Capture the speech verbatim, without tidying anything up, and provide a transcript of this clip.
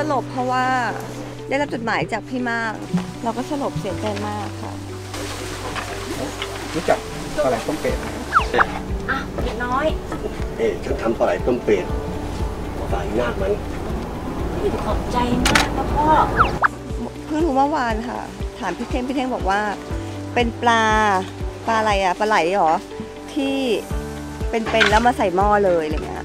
ลบเพราะว่าได้รับจดหมายจากพี่มากเราก็สลบเสียใจมากค่ะรู้จักปลาไหลต้มเป็ดอ่ะเด็กน้อยเอ๊ะฉันทำปลาไหลต้มเป็ดฝ่ายนาคมันขอบใจมากนะพ่อเพิ่งรู้เมื่อวานค่ะถามพี่เท่งพี่เท่งบอกว่าเป็นปลาปลาอะไรอ่ะปลาไหลเหรอที่เป็นๆแล้วมาใส่หม้อเลยอะไรเงี้ย